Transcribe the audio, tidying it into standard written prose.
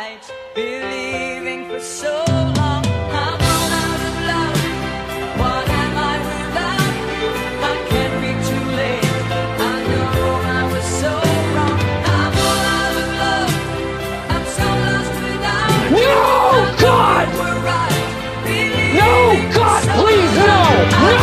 right, believing for so long. I'm all out of love. What am I without you? I can't be too late. I know I was so wrong. I'm all out of love. I'm so lost without you. No, God! We're right, No, God, please, no! No!